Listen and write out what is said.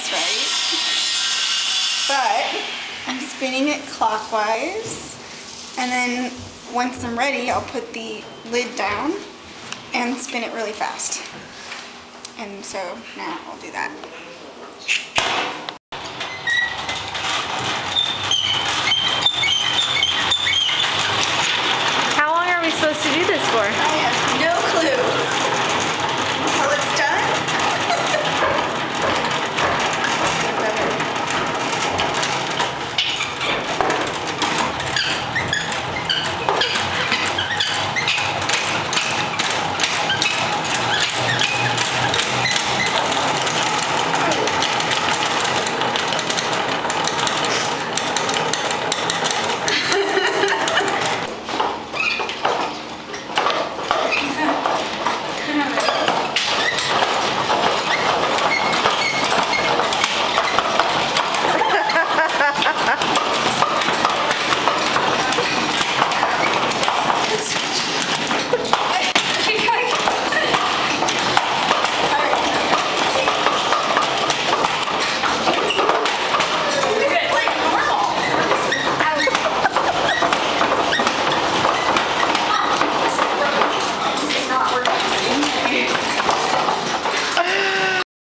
this right, but I'm spinning it clockwise, and then once I'm ready, I'll put the lid down and spin it really fast. And so now I'll do that.